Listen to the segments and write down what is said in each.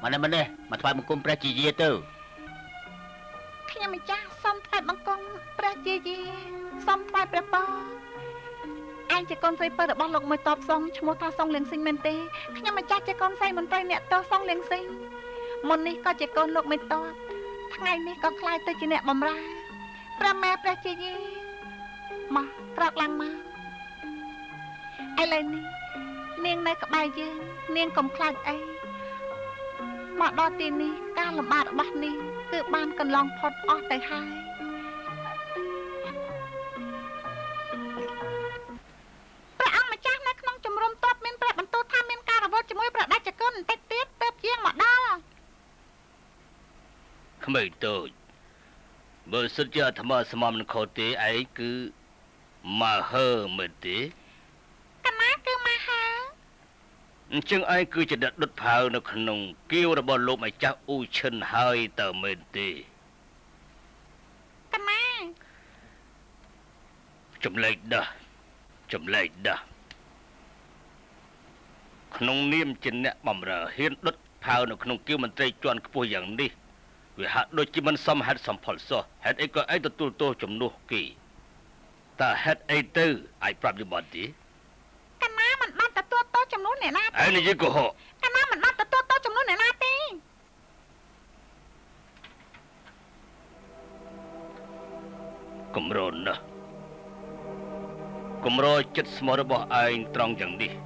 ម្នេះមកថ្វាយបង្គំព្រះជាយាទៅខ្ញុំម្ចាស់សូមថ្វាយបង្គំព្រះជាយាសូមថ្វាយព្រះពរឯងជាកូនស្រីពៅរបស់លោកមួយតបសងឈ្មោះថាសងលៀងស៊ីងមែនទេខ្ញុំម្ចាស់ជាកូនស្រីមន្ត្រីអ្នកតសងលៀងស៊ីងមុននេះក៏ជាកូនលោកមួយតបថ្ងៃនេះក៏ខ្លាយទៅជាអ្នកបម្រើព្រះម៉ែព្រះជាយាមកក្រោកឡើងមកឥឡូវនេះនាងនៅក្បែរយើងនាងកុំខ្លាចអីមកដល់ទីនេះការលំបាករបស់នាងគឺបានកន្លងផុតអស់ទៅហើយព្រះអង្គម្ចាស់នៅក្នុងជំរំទ័ពមានព្រះបន្ទូលថាមានការរវល់ជាមួយព្រះដាច់គុណបន្តិចទៀតទើបជាងមកដល់ក្មេងតូចបើសិនជាអាត្មាស្មានមិនខុសទេឯងគឺម៉ាហើមែនទេកណាគឺម៉ាហើអញ្ចឹងឯងគឺជាអ្នកដុតផាវនៅក្នុងគៀវរបស់លោកម្ចាស់អ៊ូឈិនហើយតើមែនទេកណាចម្លែកដាស់ក្នុងនាមជាអ្នកបម្រើហ៊ានដុតផាវនៅក្នុងគៀវមន្ត្រីជាន់ខ្ពស់យ៉ាងនេះវាហាក់ដូចជាមិនសមហេតុសមផលសោះហេតុអីក៏ឯងទទួលទោសជំនួសគេតើហេតុអីទៅអាចប្រាប់យល់ទេកណាមិនបានទទួលទោសជំនួសអ្នកណាទេឯងនិយាយកុហកកណាមិនបានទទួលទោសជំនួសអ្នកណាទេកម្រណាស់កម្រចិត្តស្មោះរបស់ឯងត្រង់យ៉ាងនេះ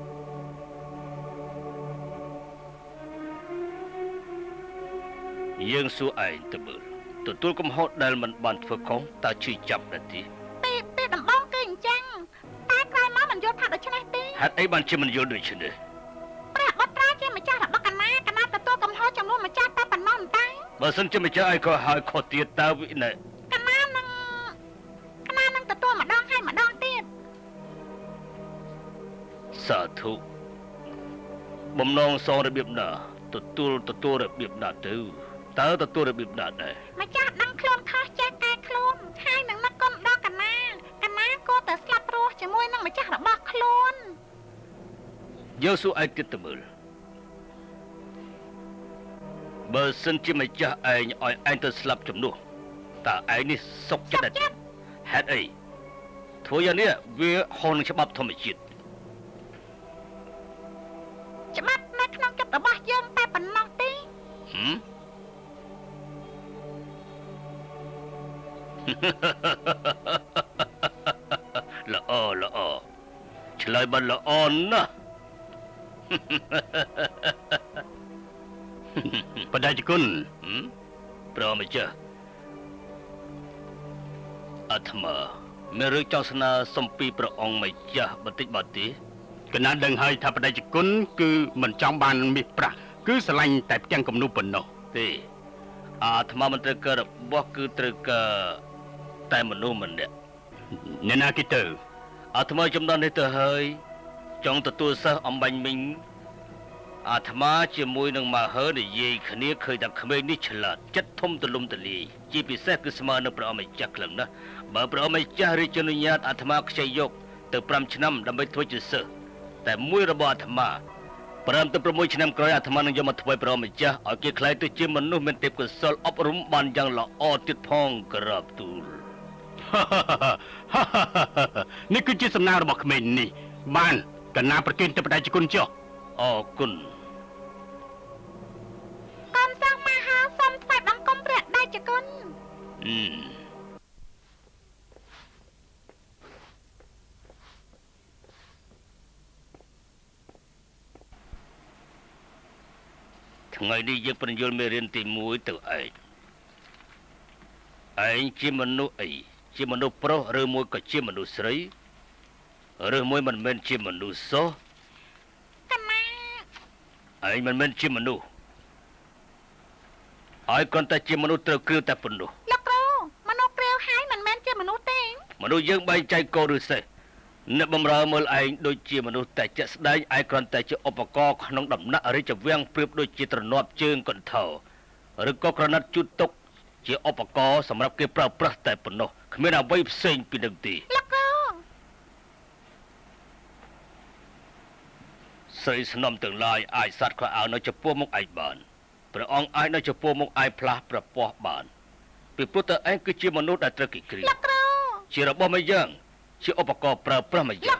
យើងសួរឯងទៅមើលទទួលកំហុសដែលមិនបានធ្វើខុសតើឈឺចាប់ដែរទេពេលដំបងគឺអញ្ចឹងតែក្រោយមកមិនយល់ថាដូច្នេះទេហេតុអីបានជាមិនយល់ដូច្នេះព្រះបុត្រាជាម្ចាស់របស់កណាទទួលកំហុសចំនួនម្ចាស់តែប៉ុណ្ណោះតែបើសិនជាម្ចាស់ឯងក៏ហើយខុសទៀតតើវិណែកណានឹងទទួលម្ដងហើយម្ដងទៀតសាធុបំណងសងរបៀបណាទទួលរបៀបណាទៅតើទទួលរបៀបណាដែរម្ចាស់ដឹងខ្លួនខុសចេះកែខ្លួនហើយនឹងនឹកគុំដល់កណាក៏តែស្លាប់រស់ជាមួយនឹងម្ចាស់របស់ខ្លួនយើងសួរឯងទៀតទៅមើលបើសិនជាម្ចាស់ឯងឲ្យឯងទៅស្លាប់ជំនួសតើឯងនេះសុខចិត្តដែរហេតុអីធ្វើយ៉ាងនេះវាហួសនឹងច្បាប់ធម្មជាតិច្បាប់នៅក្នុងចិត្តរបស់យើងតែប៉ុណ្ណោះទេល្អឆ្លើយបានល្អណាស់បដាជគុណប្រមចាស់អាត្មាមានរឿងចង់ស្នើសុំពីព្រះអង្គម្ចាស់បន្តិចបាទទេកណាដឹងហើយថាបដាជគុណគឺមិនចង់បានមាសប្រាក់គឺស្រឡាញ់តែផ្ទាំងគំនូប៉ុណ្ណោះទេអាត្មាមិនត្រូវការរបស់គឺត្រូវការតែមនុស្សម្នាក់អ្នកណាគេទៅអាត្មាចំនួននេះទៅហើយចង់ទទួលសិស្សអំបញ្ញមិញអាត្មាជាមួយនឹងម៉ាហើនិយាយគ្នាឃើញថាក្មេងនេះឆ្លាតចិត្តធំទូលំទូលាយជាពិសេសគឺស្មើនឹងព្រះអម្ចាស់ខ្លាំងណាស់បើព្រះអម្ចាស់រាជអនុញ្ញាតអាត្មាខ្ចីយកទៅ5ឆ្នាំដើម្បីធ្វើជាសិស្សតែមួយរបស់អាត្មា5ទៅ6ឆ្នាំក្រោយអាត្មានឹងយកមកធ្វើព្រះអម្ចាស់ឲ្យគេខ្លាយទៅជាមនុស្សមានទេពកោសល្យអប់រំបានយ៉ាងល្អទៀតផងក្រាបទូលនេះគឺជាសំណាងរបស់ក្មេងនេះបានកណាប្រគេនទៅបដិជគុណចុះអរគុណកូនសិស្សមហាសូមថ្វាយបង្គំព្រះដៃជគុណថ្ងៃនេះយើងបញ្យល់មេរៀនទី1ទៅឯងជាមនុស្សអីជាមនុស្សប្រុសឬមួយក៏ជាមនុស្សស្រីឬមួយមិនមែនជាមនុស្សសោះកណាឯងមិនមែនជាមនុស្សឲ្យគ្រាន់តែជាមនុស្សត្រូវគ្រាវតែប៉ុណ្ណោះលោកគ្រូមនុស្សគ្រាវហើយមិនមែនជាមនុស្សទេមនុស្សយើងបែងចែកកោឬសេះអ្នកបំរើមើលឯងដូចជាមនុស្សតែជាក់ស្ដែងឯងគ្រាន់តែជាឧបករណ៍ក្នុងដំណាក់រាជវាំងប្រៀបដូចជាទ្រនាប់ជើងកន្ធៅឬក៏ក្រណាត់ជូតទុកជាឧបករណ៍សម្រាប់គេប្រើប្រាស់តែប៉ុណ្ណោះគ្មានអ្វីផ្សេងពីនឹងទេលោកគ្រូសស្រីស្នំទាំងឡាយអាចសត្វខោអាវនៅចំពោះមុខឯងបានព្រះអង្គអាចនៅចំពោះមុខឯងផ្លាស់ប្រពោះបានពីព្រោះតើឯងគឺជាមនុស្សដែលត្រូវគេគ្រាជារបស់មួយយ៉ាងជាឧបករណ៍ប្រើប្រាស់មួយយ៉ាង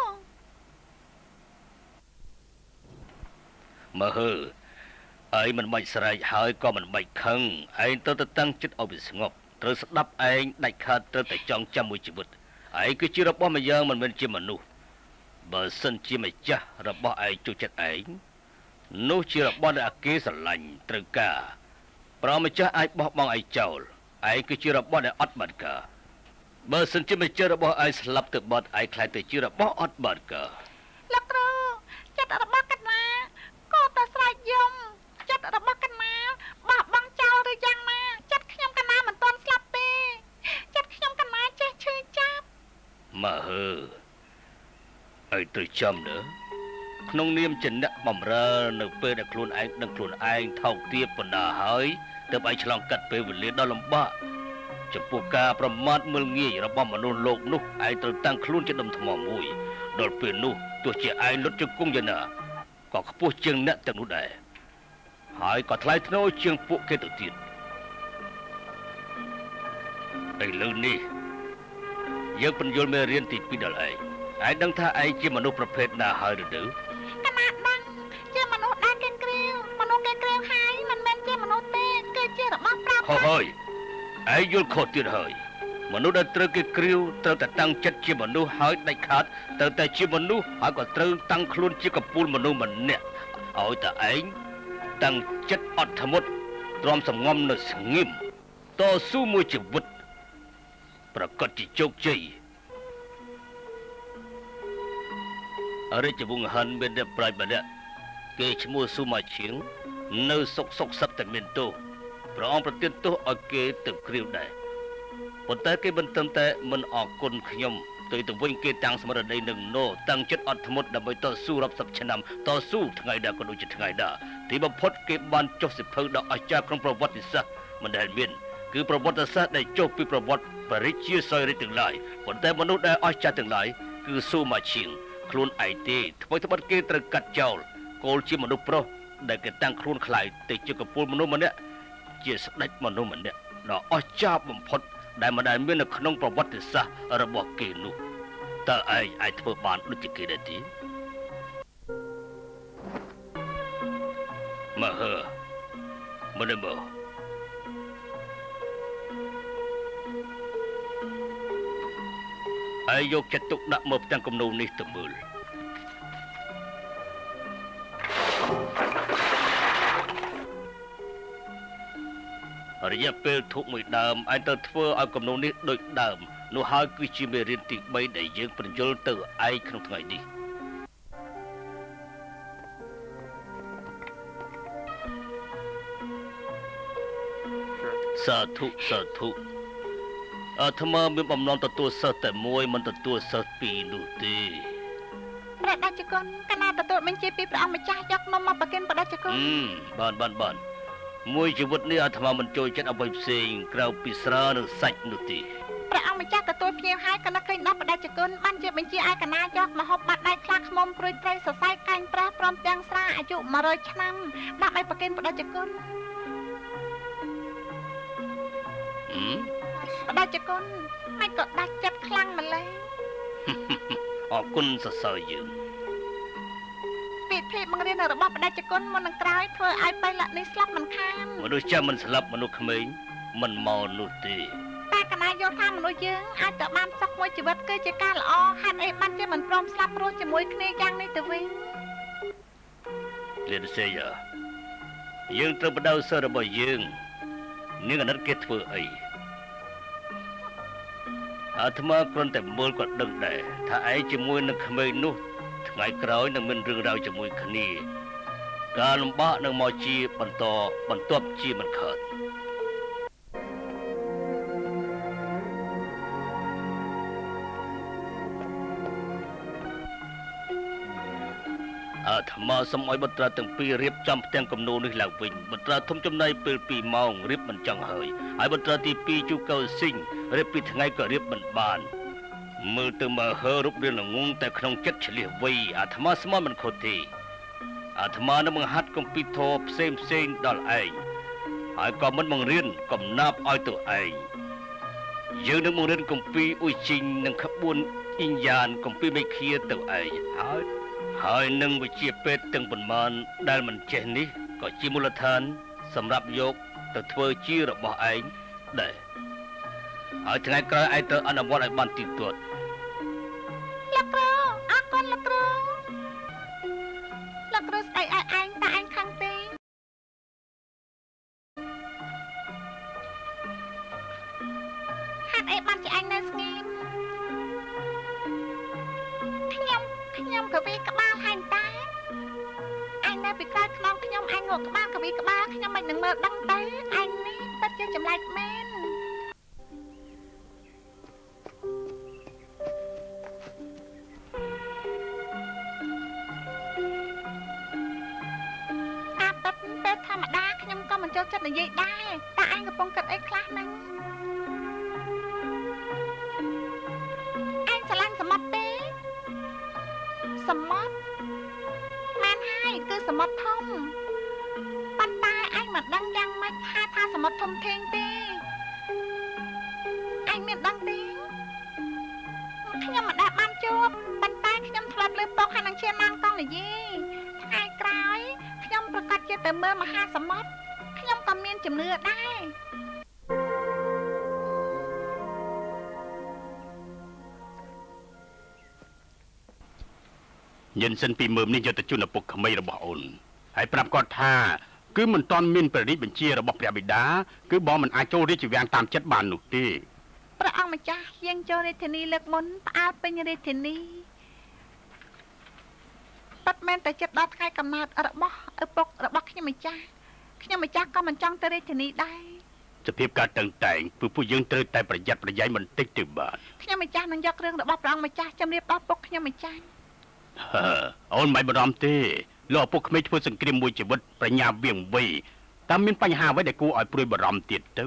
មើលឯងមិនបាច់ស្រែកហើយក៏មិនបាច់ខឹងឯងទៅតាំងចិត្តឲ្យវាស្ងប់ត្រូវស្ដាប់ឯងដាច់ខាតត្រូវតែចងចាំមួយជីវិតឯងគឺជារបស់មួយយ៉ាងមិនមែនជាមនុស្សបើសិនជាម្ចាស់របស់ឯងជួយចិត្តឯងនោះជារបស់ដែលគេស្រឡាញ់ត្រូវការប្រម្ចាស់អាចបោះបង់ឯងចោលឯងគឺជារបស់ដែលអត់បានការបើសិនជាម្ចាស់របស់ឯងស្លាប់ទៅបាត់ឯងខ្លាចទៅជារបស់អត់បានការលោកគ្រូចិត្តរបស់កណាក៏តែស្រែកយំចិត្តរបស់កណាបោះបង់ចោលឬយ៉ាងណាចិត្តខ្ញុំកណាមិនទាន់ស្លាប់ទេចិត្តខ្ញុំកណាចេះឈឺចាប់មកឲ្យទៅចំnữaក្នុងនាមជាអ្នកបំរើនៅពេលដែលខ្លួនឯងដឹងខ្លួនឯងថោកទាបបណ្ដាហើយទើបឯងឆ្លងកាត់ពេលវេលាដ៏លំបាកចំពោះការប្រមាថមើលងាយរបស់មនុស្សលោកនោះឯងត្រូវតាំងខ្លួនជាដុំថ្មមួយដល់ពេលនោះទោះជាឯងលុតជង្គង់យ៉ាងណាក៏ខ្ពស់ជាងអ្នកទាំងនោះដែរហើយក៏ថ្លៃថ្នូរជាងពួកគេទៅទៀតឥឡូវនេះយើងបញ្យល់មេរៀនទី2ដល់ឯងដឹងថាឯងជាមនុស្សប្រភេទណាហើយឬទៅកណាដឹងជាមនុស្សដែលគេក្រៀវមនុស្សគេក្រៀវហើយមិនមែនជាមនុស្សទេគឺជារបស់ប្រើប្រាស់ហើយឯងយល់ខុសទៀតហើយមនុស្សដែលត្រូវគេក្រៀវត្រូវតែតាំងចិត្តជាមនុស្សហើយដាច់ខាតត្រូវតែជាមនុស្សហើយក៏ត្រូវតាំងខ្លួនជាកពូលមនុស្សម្នាក់ឲ្យតែឯងតាំងចិត្តអត់ធ្មត់ទ្រាំសំងំនៅស្ងៀមតស៊ូមួយជីវិតប្រកាសជាជោគជ័យរាជវង្សហានមានអ្នកប្រាជ្ញម្នាក់គេឈ្មោះស៊ូម៉ាឈៀងនៅសុកសឹកតែមានទោសព្រះអង្គប្រទានទោសឲ្យគេទៅគ្រាវដែរប៉ុន្តែគេមិនត្រឹមតែមិនអរគុណខ្ញុំទៅវិញគេតាំងស្មារតីនឹងណូតាំងចិត្តអត់ធ្មត់ដើម្បីតស៊ូរាប់សិបឆ្នាំតស៊ូថ្ងៃដែរក៏ដូចជាថ្ងៃដែរទីបំផុតគេបានចុះសិភៅដ៏អស្ចារ្យក្នុងប្រវត្តិសាស្ត្រមិនដែលមានគឺប្រវត្តិសាស្ត្រដែលចុះពីប្រវត្តិបរិជាសោយរិទ្ធទាំងឡាយប៉ុន្តែមនុស្សដែលអស្ចារ្យទាំងឡាយគឺស៊ូម៉ាឈៀងខ្លួនឯងទេថ្មីត្បិតគេត្រូវកាត់ចោលគោលជាមនុស្សប្រុសដែលគេតាំងខ្លួនខ្លាយទៅជាកពូលមនុស្សម្នាក់ជាស្ដេចមនុស្សម្នាក់ដ៏អស្ចារ្យបំផុតដែលមិនដែលមាននៅក្នុងប្រវត្តិសាស្ត្ររបស់គេនោះតើឯងអាចធ្វើបានដូចជាគេដែរទេមកមិនមើលឯងយកចិត្តទុកដាក់មើលផ្ទាំងគំនូរនេះទៅមើលរយៈពេលធុកមួយដើមឯងទៅធ្វើឲ្យគំនូរនេះដូចដើមនោះហើយគឺជាមេរៀនទី3ដែលយើងបញ្យល់ទៅឯងក្នុងថ្ងៃនេះសាធុអាត្មាមានបំណងទទួលសិស្សតែមួយមិនទទួលសិស្សពីរនោះទេព្រះដាជគុណកណាទទួលបញ្ជាពីព្រះអង្គម្ចាស់យកនំមកប្រគេនព្រះដាជគុណបានមួយជីវិតនេះអាត្មាមិនចូលចិត្តអ្វីផ្សេងក្រៅពីស្រានិងសាច់នោះទេព្រះអង្គម្ចាស់ទទួលភ្ញៀវហើយកណាឃើញដល់ព្រះដាជគុណបានជាបញ្ជាឲ្យកណាយកម្ហូបបាត់ដៃខ្លាឃ្មុំព្រួយត្រីសរសៃកាញ់ប្រាសព្រមទាំងស្រាអាយុ100ឆ្នាំដាក់ឲ្យប្រគេនព្រះដាជគុណព្រះដាជគុណមិនក៏ដាច់ចិត្តខ្លាំងម្ល៉េះអរគុណសរសើរយើងពិធីបង្រៀនរបស់ព្រះដាជគុណមុននឹងក្រោយធ្វើឲ្យបៃលៈនេះស្លាប់មិនខានមនុស្សចាស់មិនស្លាប់មនុស្សក្មេងមិនមកនោះទេតែកណាយល់ថាមនុស្សយើងអាចទៅបានសុខមួយជីវិតគឺជាការល្អហេតុអីបានជាមិនព្រមស្លាប់រស់ជាមួយគ្នាយ៉ាងនេះទៅវិញលៀនសេយ៉ាយើងត្រូវបដៅសិស្សរបស់យើងនាងអាណិតគេធ្វើអីអាត្មាគ្រាន់តែមើលក៏ដឹងដែរថាឯងជាមួយនឹងក្មេងនោះថ្ងៃក្រោយនឹងមានរឿងរ៉ាវជាមួយគ្នាការលំបាកនឹងមកជាបន្ទាប់ជាមិនខានអាត្មាសូមឲ្យបុត្រាទាំងពីររៀបចំផ្ទាំងគំនូរនេះឡើងវិញបុត្រាធំចំណាយពេល2ម៉ោងរៀបមិនចង់ហើយបុត្រាទី2ជូកៅស៊ីងរៀប2ថ្ងៃក៏រៀបមិនបានមើលទៅមករូបរាងល្ងងតែក្នុងចិត្តឆ្លៀសវៃអាត្មាស្មានមិនខុសទេអាត្មានឹងបង្ហាត់គម្ពីរធម៌ផ្សេងដល់ឯងហើយក៏មិនបង្រៀនកំណាប់ឲ្យទៅឯងយើងនឹងបង្រៀនគម្ពីរអ៊ុយជីងនិងក្បួនអ៊ីញយ៉ានគម្ពីរមេឃាទៅឯងហើយនឹងវិជាពេទ្យទាំងប៉ុន្មានដែលមិនចេះនេះក៏ជាមូលដ្ឋានសម្រាប់យកទៅធ្វើជារបស់ឯងដែរហើយថ្ងៃក្រោយឯងត្រូវអនុវត្តឲ្យបានទៀងទាត់លោកគ្រូអរគុណលោកគ្រូលោកគ្រូស្ដីឲ្យឯងតែឯងខឹងទេហេតុអីបានជាឯងនៅស្ងៀមខ្ញុំក៏វាក្បាលហើយតាឯងនៅពីក្រោយខ្នងខ្ញុំឯងងក់ក្បាលក៏វាក្បាលខ្ញុំមិននឹងមើលដឹងទៅឯងនេះពិតជាចម្លែកមែនពេលធម្មតាខ្ញុំក៏មិនចូលចិត្តនិយាយដែរតែឯងកំពុងគិតអីខ្លះហ្នឹងឯងស្រឡាញ់សមុទ្រទេសមុទ្រមែនហើយគឺសមុទ្រធំប៉ុន្តែឯងមិនដឹងយ៉ាងម៉េចថាសមុទ្រធំធេងទេឯងមានដឹងទេខ្ញុំមិនដែលបានជួបប៉ុន្តែខ្ញុំធ្លាប់លើពុកហើយនឹងជាណានកងនិយាយថ្ងៃក្រោយខ្ញុំប្រកាសជាទៅមើលមហាសមុទ្រខ្ញុំក៏មានជំនឿដែរញិនសិនពីមើមនេះយកទៅជូនឪពុកក្មេងរបស់អូនហើយប្រាប់គាត់ថាគឺមិនទាន់មានព្រះរាជបញ្ជារបស់ព្រះបិតាគឺបងមិនអាចចូលរាជវាំងតាមចិត្តបាននោះទេព្រះអង្គម្ចាស់យាងចូលរាជធានីលើកមុនផ្អើលពេញរាជធានីប៉ាត់មែនតែចិត្តដល់ថ្ងៃកំណើតរបស់ឪពុករបស់ខ្ញុំម្ចាស់ក៏មិនចង់ទៅរាជធានីដែរសភាពការតឹងតែងពួកយើងត្រូវតែប្រយ័ត្នប្រយែងបន្តិចទៅបាទខ្ញុំម្ចាស់នឹងយករឿងរបស់ព្រះអង្គម្ចាស់ជម្រាបដល់ពុកខ្ញុំម្ចាស់អូនមិនបារម្ភទេលោកឪពុកក្មេងធ្វើសង្គ្រាមមួយជីវិតប្រញាប់វៀងវៃតាមមានបញ្ហាអ្វីដែលគួរឲ្យព្រួយបារម្ភទៀតទៅ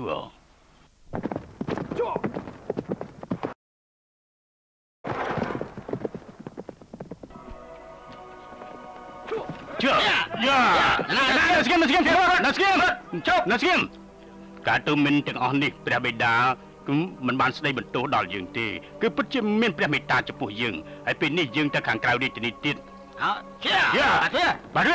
ណាស្គមការទូមិនទាំងអស់នេះព្រះបិតាគឺមិនបានស្ដីបន្ទោសដល់យើងទេគឺពិតជាមានព្រះមេត្តាចំពោះយើងហើយពេលនេះយើងទៅខាងក្រៅរាជធានីទៀតបាទ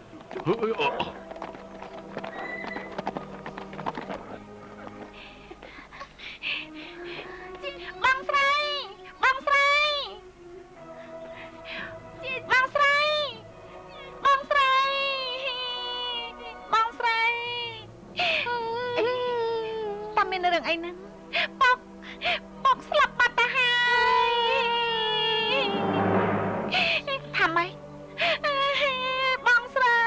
មានរឿងអីហ្នឹងពុកស្លាប់បាត់ទៅហើយថាម៉េចបងស្រី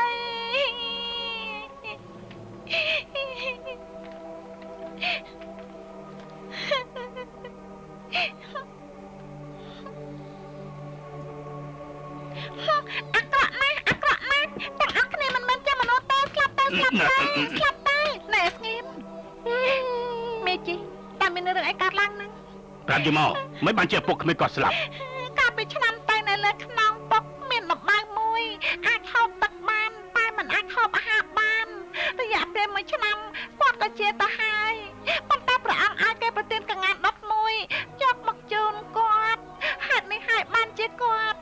អាក្រក់ណាស់ទាំងអស់គ្នាមិនមែនជាមនុស្សទេស្លាប់ទៅណែស្ងៀមមេជីតែមានរឿងអីកើតឡើងហ្នឹងប្រាប់យកមកមិនបានជាពុកក្មេងក៏ស្លាប់កាលពីឆ្នាំតែនៅលើខ្នងពុកមានដំបៅមួយអាចហូបទឹកបានតែមិនអាចហូបអាហារបានរយៈពេល1ឆ្នាំគាត់ក៏ជាទៅហើយប៉ុន្តែព្រះអង្គឲ្យគេប្រទានកង្ហាដុតមួយយកមកជូនគាត់ហេតុនេះហើយបានជាគាត់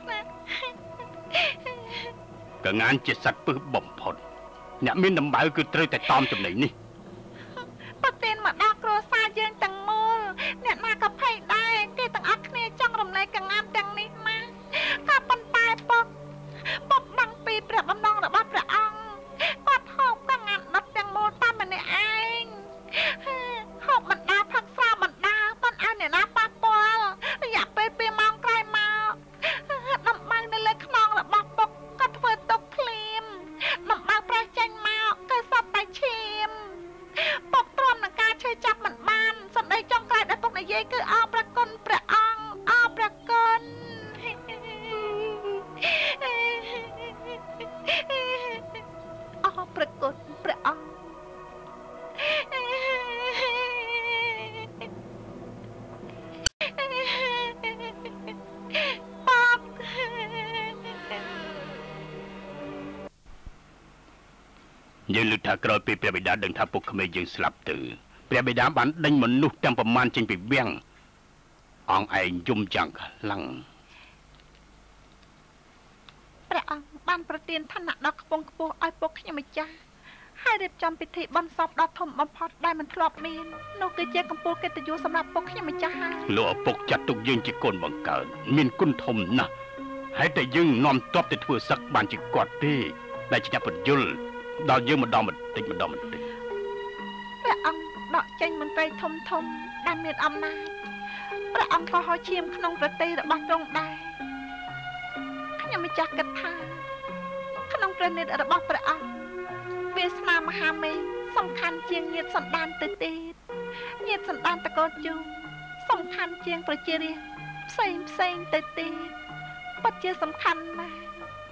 កង្ហានជាសត្វពឹសបំផុតអ្នកមានដំបៅគឺត្រូវតែតอมចំណីនេះប្រទានមកដល់គ្រួសារយើងទាំងមូលអ្នកណាក៏ភ័យដែរគេទាំងអស់គ្នាចង់រំលែកកង្ហានទាំងនេះណាក៏ប៉ុន្តែពុកដឹងពីព្រះបំណងរបស់ព្រះអង្គគាត់ហូបកង្ហានដុតទាំងមូលតាមម្នាក់ឯងហូបបណ្ដាផឹកស្រាបណ្ដាមិនឲ្យអ្នកណាប៉ះពាល់រយៈពេល2ម៉ោងក្រោយមកដំបៅនៅលើខ្នងរបស់ពុកក៏ធ្វើទុកភ្លាមដំបៅប្រេះចេញមកគឺសពតែឈាមយើងលើកថាក្រោយពេលព្រះបិតាដឹងថាពុកក្មេងយើងស្លាប់ទៅព្រះបិតាបានដេញមនុស្សទាំងប្រមាណចេញពីវាំងអង្គឯងយំយ៉ាងខ្លាំងព្រះអង្គបានប្រទានឋានៈដ៏ខ្ពង់ខ្ពស់ឲ្យពុកខ្ញុំម្ចាស់ហើយរៀបចំពិធីបន់សពដ៏ធំបំផុតដែលមិនធ្លាប់មាននោះគឺជាកម្ពុជាកិត្តិយសសម្រាប់ពុកខ្ញុំម្ចាស់ហើយលោកឪពុកចាត់ទុកយើងជាកូនបង្កើតមានគុណធំណាស់ហើយតែយើងនាំទ័ពទៅធ្វើសឹកបានជាគាត់ទេដែលជាអ្នកបញ្យលដល់យើងម្ដងបន្តិចម្ដងបន្តិចព្រះអង្គដកចេញមន្ត្រីធំធំដែលមានអំណាចព្រះអង្គក៏ហោឈាមក្នុងប្រទេសរបស់ទ្រង់ដែរខ្ញុំម្ចាស់គិតថាក្នុងព្រះនេត្ររបស់ព្រះអង្គវាសនាមហាមេសំខាន់ជាងញាតិសន្តានទៅទៀតញាតិសន្តានតកូលជូសំខាន់ជាងប្រជារាស្ត្រផ្សេងទៅទៀតពិតជាសំខាន់ណាស់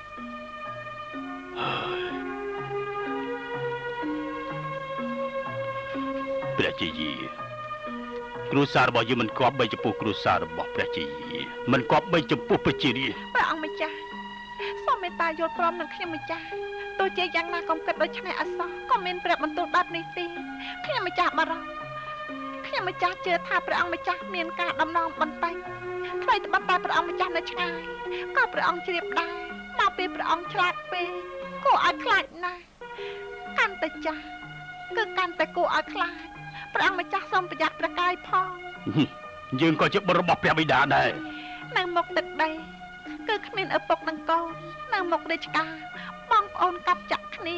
ព្រះជាយាគ្រួសាររបស់យើងមិនគប្បីចំពោះគ្រួសាររបស់ព្រះជាយាមិនគប្បីចំពោះប្រជារាស្ត្រព្រះអង្គម្ចាស់សូមមេត្តាយល់ព្រមនឹងខ្ញុំម្ចាស់ទោះជាយ៉ាងណាកុំគិតដូចនេះអសោះក៏មានព្រះបន្ទូលបែបនេះទេខ្ញុំម្ចាស់បារម្ភខ្ញុំម្ចាស់ជឿថាព្រះអង្គម្ចាស់មានការដំណងបន្តិចថ្មីត្បិតតែព្រះអង្គម្ចាស់នៅឆ្ងាយក៏ព្រះអង្គជ្រាបដែរមកពីព្រះអង្គឆ្លាតពេកគួរឲ្យខ្លាចណាស់កាន់តែចាស់គឺកាន់តែគួរឲ្យខ្លាចព្រះអង្គម្ចាស់សូមប្រយ័ត្នប្រកាយផងយើងក៏ជាបុត្ររបស់ព្រះបិតាដែរនៅមុខទឹកដីគឺគ្មានឪពុកនឹងកូននៅមុខរាជការបងប្អូនកាប់ចាក់គ្នា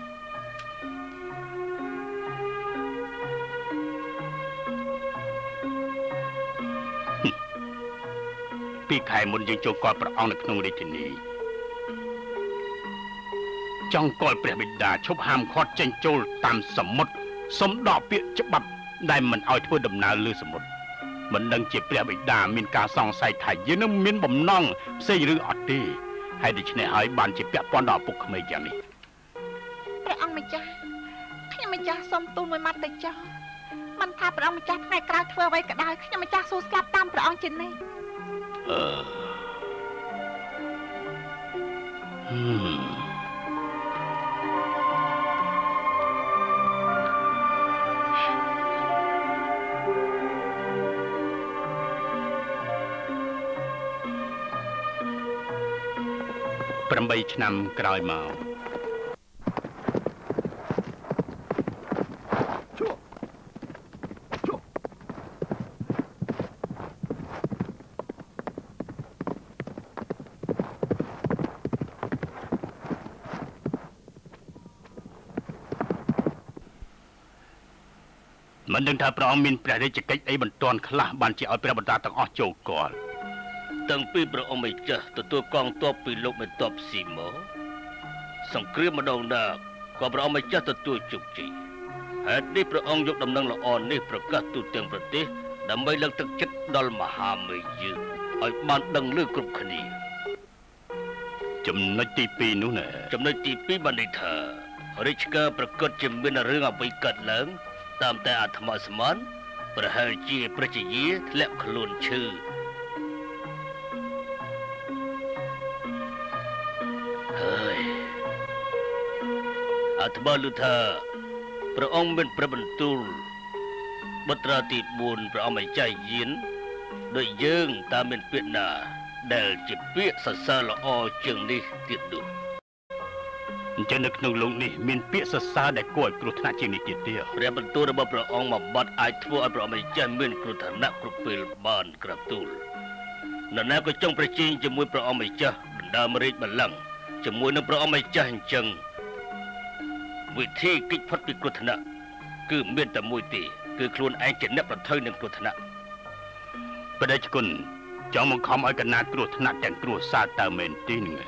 ពីខែមុនយើងចូលកល់ព្រះអង្គនៅក្នុងរាជធានីចង់កល់ព្រះបិតាឈប់ហាមឃាត់ចេញចូលតាមសមុទ្រសុំដកពាក្យច្បាប់ដែលមិនឲ្យធ្វើដំណើរលើសមុទ្រមិនដឹងជាព្រះបិតាមានការសង្ស័យថាយើងនឹងមានបំណងផ្សេងឬអត់ទេហើយដូច្នេះហើយបានជាពាក់ព័ន្ធដល់ឪពុកក្មេងយ៉ាងនេះព្រះអង្គម្ចាស់ខ្ញុំម្ចាស់សូមទូលមួយម៉ាត់ទៅចោលមិនថាព្រះអង្គម្ចាស់ថ្ងៃក្រោយធ្វើអ្វីក៏ដោយខ្ញុំម្ចាស់សួរស្លាប់តាមព្រះអង្គជានិច្ច 8 ឆ្នាំក្រោយមកមិនដឹងថាព្រះអង្គមានព្រះរាជកិច្ចអីបន្ទាន់ខ្លះបានជាឲ្យព្រះបិតាទាំងអស់ចូលគាល់តាំងពីព្រះអង្គម្ចាស់ទទួលកងទ័ពពីលោកមេទ័ពស៊ីម៉ូសង្គ្រាមម្ដងណាក៏ព្រះអង្គម្ចាស់ទទួលជោគជ័យហេតុនេះព្រះអង្គយកដំណឹងល្អនេះប្រកាសទូទាំងប្រទេសដើម្បីលើកទឹកចិត្តដល់មហាមេយើងឲ្យបានដឹងឮគ្រប់គ្នាចំណុចទី2នោះណាចំណុចទី2បានន័យថារាជការប្រកាសជាមានរឿងអ្វីកើតឡើងតាមតែអាត្មាស្មានប្រហែលជាប្រជាយាធ្លាក់ខ្លួនឈឺអាត្មាឮថាព្រះអង្គមានព្រះបន្ទូលបុត្រាទី4ព្រះអង្គម្ចាស់យានដោយយើងតើមានពាក្យណាដែលជាពាក្យសរសើរល្អជាងនេះទៀតនោះអញ្ចឹងនៅក្នុងលោកនេះមានពាក្យសរសើរដែលគួរឲ្យគ្រោះថ្នាក់ជាងនេះទៀតទេព្រះបន្ទូលរបស់ព្រះអង្គមួយបទអាចធ្វើឲ្យព្រះអង្គម្ចាស់មានគ្រោះថ្នាក់គ្រប់ពេលបានក្រាបទូលនរណាក៏ចង់ប្រជែងជាមួយព្រះអង្គម្ចាស់ដណ្ដើមរាជបល្ល័ង្កជាមួយនឹងព្រះអង្គម្ចាស់អញ្ចឹងវិធីគេចផុតពីគ្រោះថ្នាក់គឺមានតែមួយទេគឺខ្លួនឯងជាអ្នកប្រថុយនឹងគ្រោះថ្នាក់បដិជគុណចង់បង្ខំឲ្យកណាតគ្រោះថ្នាក់ទាំងគ្រួសារតើមែនទេនឹង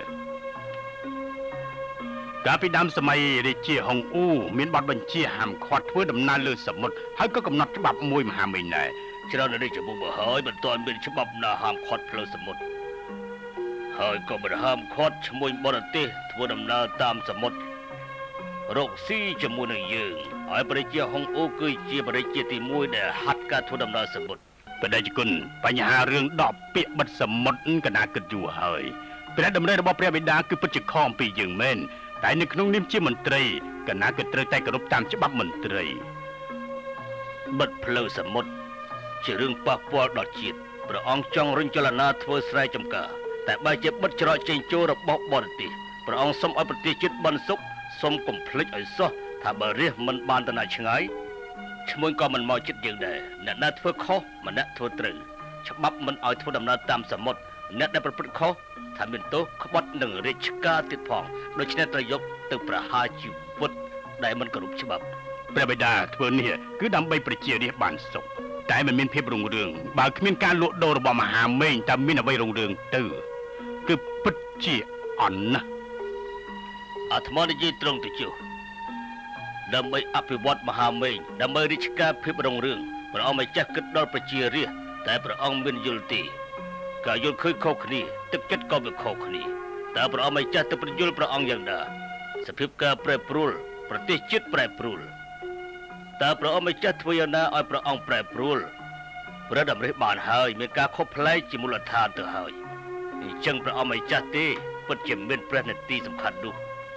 កាលពីដើមសម័យរាជាហុងអ៊ូមានបទបញ្ជាហាមឃាត់ធ្វើដំណើរលើសមុទ្រហើយក៏កំណត់ច្បាប់មួយមហាមេដែរច្រើនរាជវង្សមកហើយមិនទាន់មានច្បាប់ណាហាមឃាត់ផ្លូវសមុទ្រហើយក៏មិនហាមឃាត់ឈ្មួញបរទេសធ្វើដំណើរតាមសមុទ្ររកស៊ីជាមួយនឹងយើងហើយប្រជាហុងអូគឺជាប្រជាទី1ដែលហាត់ការធ្វើដំណើរសមុទ្របដិជគុណបញ្ហារឿងដកពាក្យបិទសមុទ្រកណាគិតយូរហើយព្រះតម្រិះរបស់ព្រះបិតាគឺពិតជាខំពីយើងមែនតែនៅក្នុងនាមជាមន្ត្រីកណាគឺត្រូវតែគោរពតាមច្បាប់មន្ត្រីបិទផ្លូវសមុទ្រជារឿងប៉ះពាល់ដល់ជាតិព្រះអង្គចង់រុញចលនាធ្វើស្រែចម្ការតែបើជាបិទច្រកចេញចូលរបស់បរទេសព្រះអង្គសូមឲ្យប្រទេសជាតិបនសុខសូមកុំភ្លេចឲ្យសោះថាបើរាជមិនបានទៅណាឆ្ងាយឈ្មោះក៏មិនមកចិត្តយើងដែរអ្នកណាធ្វើខុសម្នាក់ធ្វើត្រូវច្បាប់មិនឲ្យធ្វើដំណើរតាមសមុទ្រអ្នកដែលប្រព្រឹត្តខុសថាមានទោសក្បត់នឹងរាជការទៀតផងដូច្នេះត្រូវយកទៅប្រហារជីវិតដែលមិនគោរពច្បាប់ព្រះបិតាធ្វើនេះគឺដើម្បីប្រជារាស្ត្របានសុខតែមិនមានភាពរុងរឿងបើគ្មានការលក់ដូររបស់មហាមេងតែមានអ្វីរុងរឿងទៅគឺពិតជាអន់ណាស់អាត្មានិយាយត្រង់ទៅចុះដើម្បីអភិវឌ្ឍមហាមេងដើម្បីរាជការភាពរុងរឿងព្រះអង្គម្ចាស់គិតដល់ប្រជារាស្ត្រតែព្រះអង្គមានយល់ទេការយល់ឃើញខុសគ្នាទឹកចិត្តក៏វាខុសគ្នាតើព្រះអង្គម្ចាស់ទៅពន្យល់ព្រះអង្គយ៉ាងណាសភាពការប្រែប្រួលប្រទេសជាតិប្រែប្រួលតើព្រះអង្គម្ចាស់ធ្វើយ៉ាងណាឲ្យព្រះអង្គប្រែប្រួលព្រះតម្រិះបានហើយមានការខុសប្លែកជាមូលដ្ឋានទៅហើយអញ្ចឹងព្រះអង្គម្ចាស់ទេពិតជាមានព្រះនេតិសំខាន់នោះ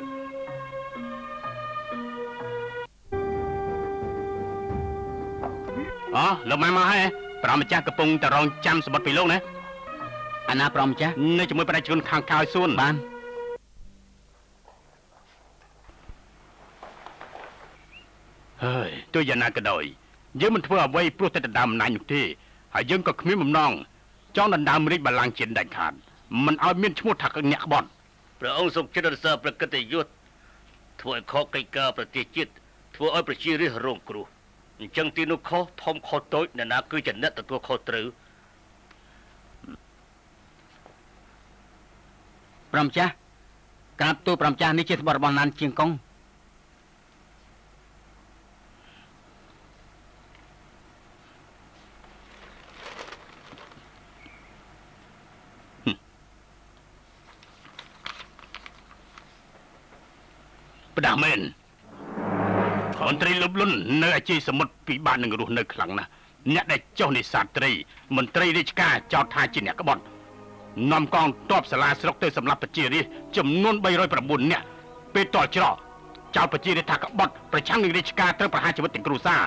អូលោកម៉ែមកហើយព្រះម្ចាស់កំពុងតែរងចាំសម្បត្តិពីលោកណាអាណាព្រះម្ចាស់នៅជាមួយប្រជាជនខាងក្រោយសួនបានហើយទោះយ៉ាងណាក៏ដោយយើងមិនធ្វើអ្វីព្រោះតែដណ្ដើមអំណាចនោះទេហើយយើងក៏គ្មានបំណងចង់ដណ្ដើមរាជបល្ល័ង្កជាតិដាច់ខាតមិនឲ្យមានឈ្មោះថាអ្នកក្បត់ព្រះអង្គសូមចិត្តរក្សាប្រកិត្តិយសធ្វើឲ្យខកកិច្ចការប្រទេសជាតិធ្វើឲ្យប្រជារាស្ត្ររងគ្រោះអញ្ចឹងទីនោះខុសធំខុសតូចអ្នកណាគឺជាអ្នកទទួលខុសត្រូវព្រះម្ចាស់ក្រាបទូលព្រះម្ចាស់នេះជាសម្បត្តិរបស់ណានជាងកុងផ្ដាស់មែនមន្ត្រីលុបលុននៅអាជីសមុទ្រពិបាកនឹងរស់នៅខ្លាំងណាស់អ្នកដែលចុះនេសាទត្រីមន្ត្រីរាជការចោទថាជាអ្នកក្បត់នាំកងទ័ពសាលាស្រុកទៅសម្លាប់ប្រជារាស្ត្រចំនួន309នាក់ពេលតល់ច្រកចោទប្រជារាស្ត្រថាក្បត់ប្រឆាំងនឹងរាជការត្រូវប្រហារជីវិតទាំងគ្រួសារ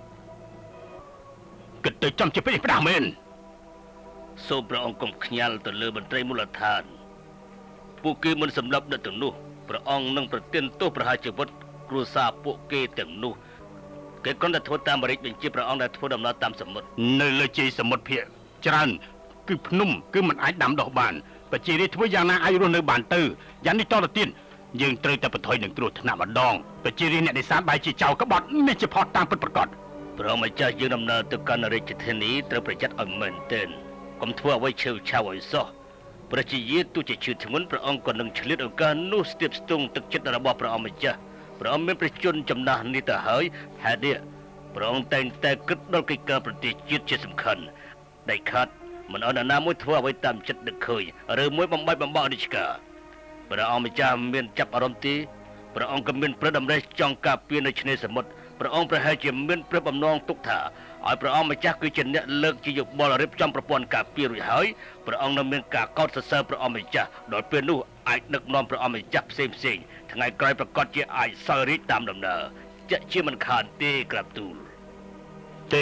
គិតទៅចំជាពេកផ្ដាស់មែនសូមព្រះអង្គកុំខ្ញាល់ទៅលើមន្ត្រីមូលដ្ឋានពួកគេមិនសម្លាប់អ្នកទាំងនោះព្រះអង្គនឹងប្រទានទោសប្រហារជីវិតគ្រួសារពួកគេទាំងនោះគេគ្រាន់តែធ្វើតាមរាជបញ្ជាព្រះអង្គដែលធ្វើដំណើរតាមសមុទ្រនៅលើជ័យសមុទ្រភាគច្រើនគឺភ្នំគឺមិនអាចដាំដុះបានប្រជារាស្ត្រធ្វើយ៉ាងណាអាចរស់នៅបានទៅយ៉ាងនេះតទៅទៀតយើងត្រូវតែបន្ថយនឹងគ្រោះថ្នាក់ម្ដងប្រជារាស្ត្រអ្នកនេសាទបែរជាចោលក្បត់នេះជាផុសតាមពិតប្រាកដព្រះម្ចាស់យើងដំណើរទៅកាន់រាជធានីត្រូវប្រយ័ត្នឲ្យមែនទែនកុំធ្វើអ្វីឆេវឆាវឲ្យសោះប្រជារាស្ត្រទោះជាឈឺធ្ងន់ព្រះអង្គក៏នឹងឆ្លៀតឱកាសនោះស្ទាបស្ទង់ទឹកចិត្តរបស់ព្រះអង្គម្ចាស់ព្រះអង្គមានព្រះជន្មចំណាស់នេះទៅហើយហេតុនេះព្រះអង្គតែងតែគិតដល់កិច្ចការប្រទេសជាតិជាសំខាន់ដែលខាត់មិនឲ្យនរណាមួយធ្វើអ្វីតាមចិត្តនឹកឃើញឬមួយបំបីបំបោរាជការព្រះអង្គម្ចាស់មានចាប់អារម្មណ៍ទេព្រះអង្គក៏មានព្រះតម្រិះចង់ការពារនៅឆ្នេរសមុទ្រព្រះអង្គប្រហែលជាមានព្រះបំណងទុកថាឲ្យព្រះអង្គម្ចាស់គឺជាអ្នកលើកជាយោបល់រៀបចំប្រព័ន្ធការពាររួចហើយព្រះអង្គនឹងមានការកោតសរសើរព្រះអង្គម្ចាស់ដល់ពេលនោះអាចដឹកនាំព្រះអង្គម្ចាស់ផ្សេងថ្ងៃក្រោយប្រកាសជាអាចសោយរាជតាមដំណើរជាក់ជាមិនខានទេក្រាបទូលទេ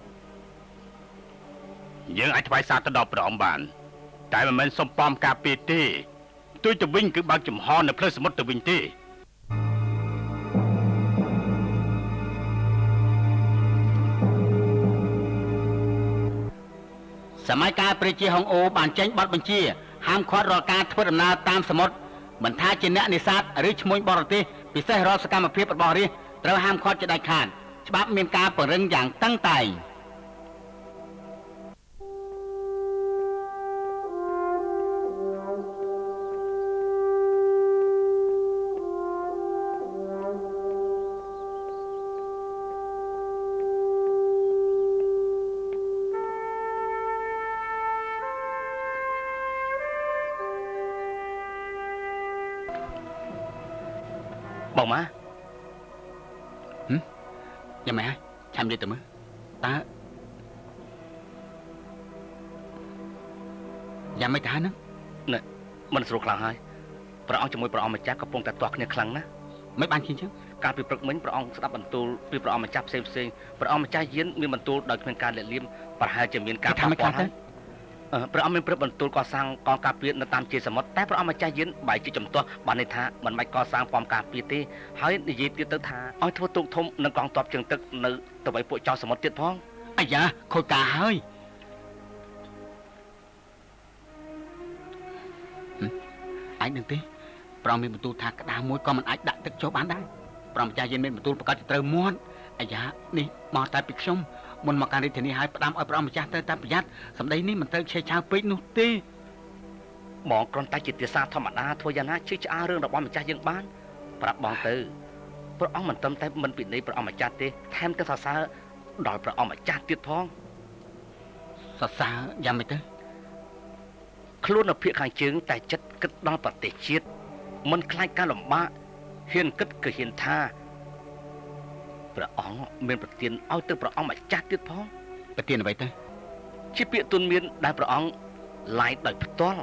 យើងអាចថ្វាយសារទៅដល់ព្រះអង្គបានតែមិនមែនសុំប៉មការពារទេទុយទៅវិញគឺបើកចំហនៅផ្លូវសមុទ្រទៅវិញទេសម័យកាលព្រះជាហុងអូបានចេញបទបញ្ជាហាមឃាត់រាល់ការធ្វើដំណើរតាមសមុទ្រមិនថាជាអ្នកនេសាទឬឈ្មួញបរទេសពិសេសរាល់សកម្មភាពរបស់រាជត្រូវហាមឃាត់ជាដាច់ខាតច្បាប់មានការពង្រឹងយ៉ាងតឹងតែងបងម៉ាយ៉ាងម៉េចឆាំនិយាយទៅមើលតើយ៉ាងម៉េចទៅហ្នឹងណែមិនស្រួលខ្លាំងហើយព្រះអង្គជាមួយព្រះអង្គម្ចាស់កំពុងតែទាស់គ្នាខ្លាំងណាស់មិនបានជាអញ្ចឹងការពីព្រឹកមិញព្រះអង្គស្ដាប់បន្ទូលពីព្រះអង្គម្ចាស់ផ្សេងព្រះអង្គម្ចាស់យានមានបន្ទូលដោយគ្មានការលាក់លៀមប្រហែលជាមានការប៉ះពាល់ហើយព្រះអង្គមានព្រឹកបន្ទូលកសាងកងការពារនៅតាមជាសមុទ្រតែព្រះអង្គម្ចាស់យានបែរជាចំទាស់បានន័យថាមិនបាច់កសាងป้อมការពារទេហើយនិយាយទៀតទៅថាឲ្យធ្វើទូកធំនឹងកងទ័ពជើងទឹកនៅទៅឲ្យពួកចៅសមុទ្រទៀតផងអាយ៉ាខូចការហើយអាចនឹងទេប្រងមានបន្ទូលថាក្តារមួយក៏មិនអាចដាក់ទឹកចូលបានដែរប្រងម្ចាស់យានមានបន្ទូលប្រកាសត្រូវមាត់អាយ៉ានេះមកតែពីខ្ញុំមុនមកការរាជធានីឲ្យផ្ដាំឲ្យប្រងម្ចាស់ទៅតាមប្រយ័ត្នសម្ដីនេះមិនត្រូវឆេះឆាវពេកនោះទេបងគ្រាន់តែជាទាសាធម្មតាធ្វើយ៉ាងណាជឿឆ្អាលរឿងរបស់ម្ចាស់យើងបានប្រាប់បងទៅព្រះអង្គមិនត្រឹមតែមិនពិន័យព្រះអង្គម្ចាស់ទេថែមទាំងសរសើរដល់ព្រះអង្គម្ចាស់ទៀតផងសរសើរយ៉ាងម៉េចទៅខ្លួននៅភាគខាងជើងតែចិត្តគិតដល់ប្រទេសជាតិមិនខ្លាចការលំបាកហ៊ានគិតគឺហ៊ានថាព្រះអង្គមានប្រទានឲ្យទៅព្រះអង្គម្ចាស់ទៀតផងប្រទានអ្វីទៅជាពាក្យទូនមានដែលព្រះអង្គឡាយដោយផ្ទាល់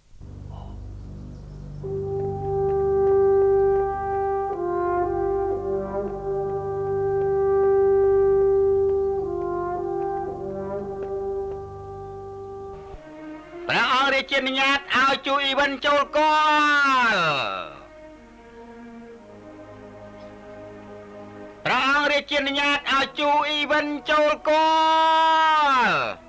ព្រះអង្គរាជានុញ្ញាតឲ្យជួយអ៊ីវិនចូលកលព្រះអង្គរាជានុញ្ញាតឲ្យជួយអ៊ីវិនចូលកល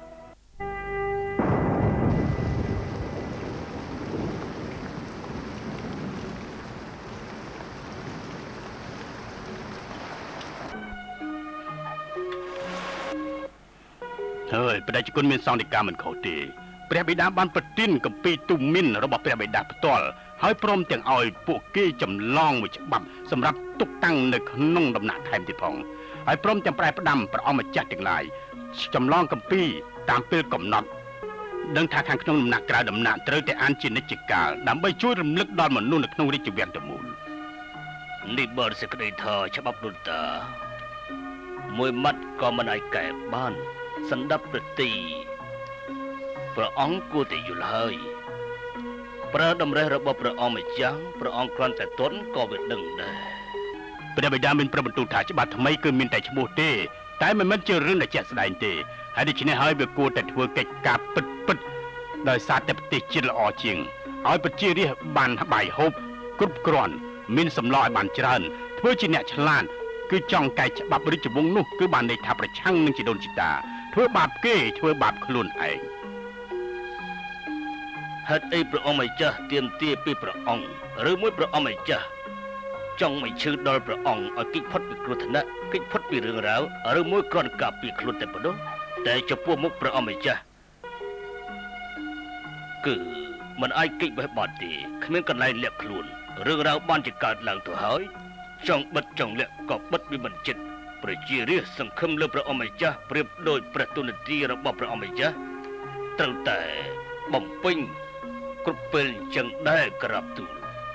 ហើយព្រះជគុណមានសង្ឃដីកាមិនខុសទេព្រះបិតាបានប្រទានគម្ពីរទូមីនរបស់ព្រះបិតាផ្ទាល់ហើយព្រមទាំងឲ្យពួកគេចម្លងមួយច្បាប់សម្រាប់ទុកតាំងនៅក្នុងដំណាក់ថែមទៀតផងហើយព្រមទាំងប្រែផ្ដាំព្រះអង្គម្ចាស់ទាំងឡាយចម្លងគម្ពីរតាមពេលកំណត់ដឹងថាខាងក្នុងដំណាក់ក្រៅដំណាក់ត្រូវតែអានជានិច្ចកាលដើម្បីជួយរំលឹកដល់មនុស្សនៅក្នុងរាជវាំងទាំងមូលនេះបើសេចក្តីថាច្បាប់ដូចតាមួយម៉ាត់ក៏មិនអាចកែបានសណ្ដាប់ប្រទីព្រះអង្គគួរតែយល់ហើយប្រើតម្រេះរបស់ព្រះអង្គម្ចាស់ព្រះអង្គគ្រាន់តែទន់ក៏វាដឹងដែរព្រះបិតាមានប្របន្ទូលថាច្បាប់ថ្មីគឺមានតែឈ្មោះទេតែមិនមែនជារឿងដែលជាក់ស្ដែងទេហើយដូច្នេះហើយវាគួរតែធ្វើកិច្ចការពិតដោយសារតែប្រទេសជាតិល្អជាងឲ្យប្រជារាស្ត្របានបាយហូបគ្រប់គ្រាន់មានសម្លឲ្យបានច្រើនធ្វើជាអ្នកឆ្លាតគឺចង់កែច្បាប់រាជវង្សនោះគឺបានន័យថាប្រឆាំងនឹងជីដូនជីតាធ្វើបាបគេធ្វើបាបខ្លួនឯងហេតុអីព្រះអង្គម្ចាស់ទាមទារពីព្រះអង្គឬមួយព្រះអង្គម្ចាស់ចង់មិនឈឺដល់ព្រះអង្គឲ្យគេចផុតពីគ្រោះថ្នាក់គេចផុតពីរឿងរ៉ាវឬមួយគ្រាន់ការពារខ្លួនតែប៉ុណ្ណោះតែចំពោះមុខព្រះអង្គម្ចាស់គឺមិនអាចគេចបេះបត់ទេគ្មានកន្លែងលាក់ខ្លួនរឿងរ៉ាវបានជាកើតឡើងទៅហើយចង់បិទចង់លាក់ក៏បិទវាមិនចិត្តប្រជារាស្ត្រសង្ឃឹមលើព្រះអង្គម្ចាស់ប្រៀបដូចព្រះទូនទីរបស់ព្រះអង្គម្ចាស់ត្រូវតែបំពេញគ្រប់ពេលអញ្ចឹងដែរក្រាបទូល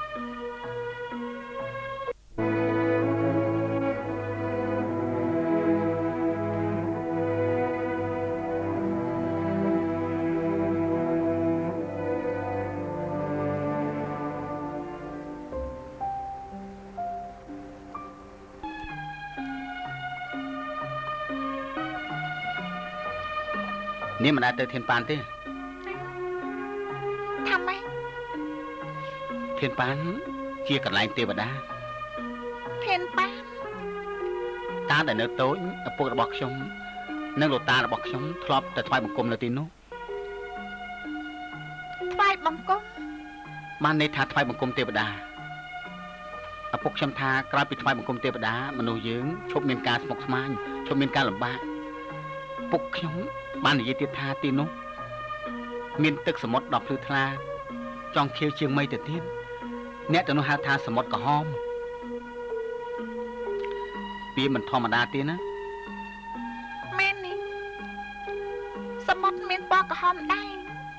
នេះមិនអាចទៅធានប៉ានទេថាម៉េចធានប៉ានជាកន្លែងទេវតាធានប៉ានតាដែលនៅតូចឪពុករបស់ខ្ញុំនិងលោកតារបស់ខ្ញុំធ្លាប់តែថ្វាយបង្គំនៅទីនោះថ្វាយបង្គំបានន័យថាថ្វាយបង្គំទេវតាឪពុកខ្ញុំថាក្រោយពីថ្វាយបង្គំទេវតាមនុស្សយើងឈប់មានការស្មុគស្មាញឈប់មានការលំបាកពុកខ្ញុំបាននិយាយទៀតថាទីនោះមានទឹកសមុទ្រដ៏ភ្លឺថ្លាចង់ខៀវជាងមៃទៅទៀតអ្នកទៅនោះហៅថាសមុទ្រក្រហមវាមិនធម្មតាទេណាមែននេះសមុទ្រមានពណ៌ក្រហមដែរ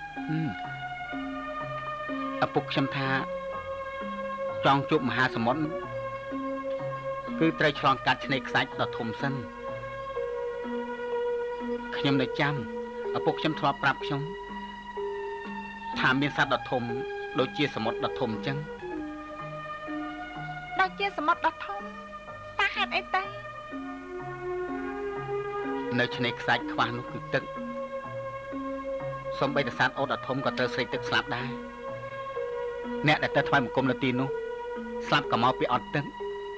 ឪពុកខ្ញុំថាចង់ជួបមហាសមុទ្រគឺត្រូវឆ្លងកាត់ឆ្នេរខ្សាច់ដ៏ធំសិនខ្ញុំនៅចាំឪពុកខ្ញុំធ្លាប់ប្រាប់ខ្ញុំថាមានសត្វដ៏ធំដូចជាសមុទ្រដ៏ធំអញ្ចឹងដូចជាសមុទ្រដ៏ធំអីទេនៅឆ្នេរខ្សាច់ខ្វះនោះគឺទឹកសំបីតសត្វអូតអាធំក៏ត្រូវស្រេកទឹកស្លាប់ដែរអ្នកដែលទៅថ្វាយបង្គំនៅទីនោះស្លាប់ក៏មកពីអត់ទឹក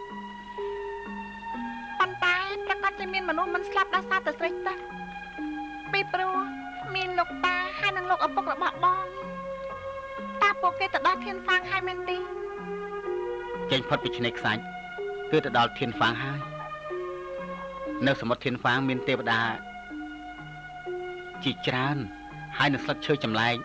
ប៉ុន្តែប្រកាសជាមានមនុស្សមិនស្លាប់ដោយសារតែស្រេកទឹកពីព្រោះមានលោកតាហើយនិងលោកឪពុករបស់បងតាពួកគេទៅដល់ធានហ្វាងហើយមែនទេចេញផុតពីឆ្នេរខ្សាច់គឺទៅដល់ធានហ្វាងហើយនៅសមុទ្រធានហ្វាងមានទេវតាជាច្រើនហើយនឹងស្លឹកឈើចម្លែក